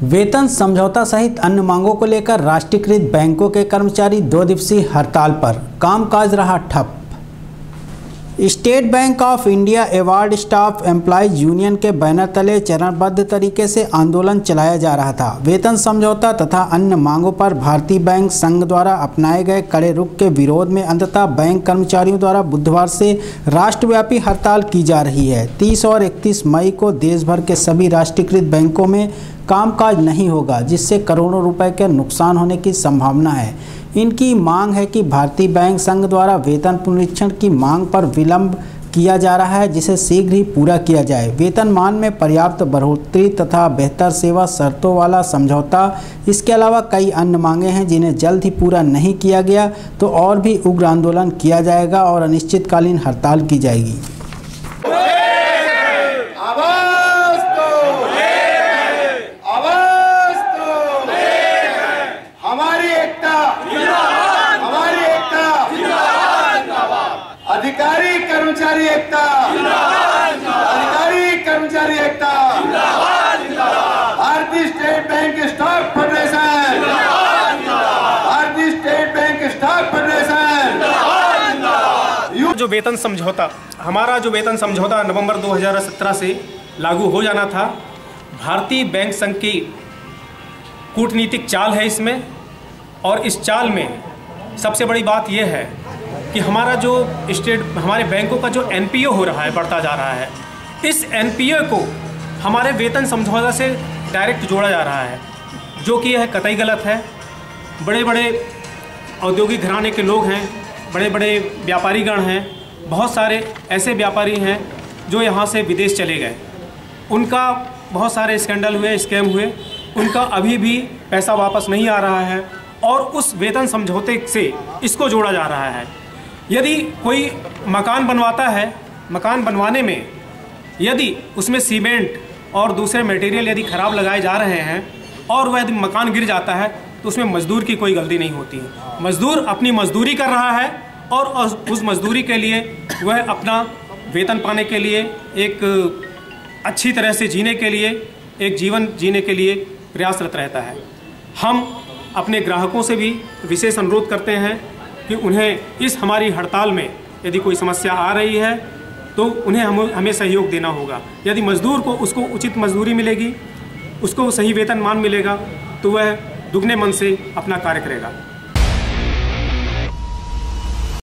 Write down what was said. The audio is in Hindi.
वेतन समझौता सहित अन्य मांगों को लेकर राष्ट्रीयकृत बैंकों के कर्मचारी 2 दिवसीय हड़ताल पर, कामकाज रहा ठप। State Bank of India award staff employees union के बैनर तले चरणबद्ध तरीके से आंदोलन चलाया जा रहा था। वेतन समझौता तथा अन्य मांगों पर भारतीय बैंक संघ द्वारा अपनाए गए कड़े रुख के विरोध में अंततः बैंक कर्मचारियों द्वारा बुधवार से राष्ट्रव्यापी हड़ताल की जा रही है। 30 और 31 मई को देश भर के सभी राष्ट्रीयकृत बैंकों में कामकाज नहीं होगा, जिससे करोड़ों रुपए के नुकसान होने की संभावना है। इनकी मांग है कि भारतीय बैंक संघ द्वारा वेतन पुनरीक्षण की मांग पर विलंब किया जा रहा है, जिसे शीघ्र ही पूरा किया जाए। वेतनमान में पर्याप्त बढ़ोतरी तथा बेहतर सेवा शर्तों वाला समझौता, इसके अलावा कई अन्य मांगे हैं जिन्हें जल्द ही पूरा नहीं किया गया तो और भी उग्र आंदोलन किया जाएगा और अनिश्चितकालीन हड़ताल की जाएगी। अधिकारी कर्मचारी एकता, अधिकारी कर्मचारी एकता, भारतीय स्टेट बैंक स्टाफ फेडरेशन, भारतीय स्टेट बैंक स्टाफ फेडरेशन। जो वेतन समझौता, हमारा जो वेतन समझौता नवंबर 2017 से लागू हो जाना था, भारतीय बैंक संघ की कूटनीतिक चाल है इसमें। और इस चाल में सबसे बड़ी बात यह है कि हमारे बैंकों का जो एनपीओ हो रहा है, बढ़ता जा रहा है। इस एनपीओ को हमारे वेतन समझौता से डायरेक्ट जोड़ा जा रहा है, जो कि यह कतई गलत है। बड़े बड़े औद्योगिक घराने के लोग हैं, बड़े बड़े व्यापारीगण हैं, बहुत सारे ऐसे व्यापारी हैं जो यहाँ से विदेश चले गए, उनका बहुत सारे स्कैंडल हुए, स्कैम हुए, उनका अभी भी पैसा वापस नहीं आ रहा है और उस वेतन समझौते से इसको जोड़ा जा रहा है। यदि कोई मकान बनवाता है, मकान बनवाने में यदि उसमें सीमेंट और दूसरे मटेरियल यदि ख़राब लगाए जा रहे हैं और वह यदि मकान गिर जाता है तो उसमें मजदूर की कोई गलती नहीं होती है। मजदूर अपनी मजदूरी कर रहा है और उस मजदूरी के लिए वह अपना वेतन पाने के लिए, एक अच्छी तरह से जीने के लिए, एक जीवन जीने के लिए प्रयासरत रहता है। हम अपने ग्राहकों से भी विशेष अनुरोध करते हैं कि उन्हें इस हमारी हड़ताल में यदि कोई समस्या आ रही है तो उन्हें हमें सहयोग देना होगा। यदि मजदूर को उसको उचित मजदूरी मिलेगी, उसको सही वेतनमान मिलेगा, तो वह दुगने मन से अपना कार्य करेगा।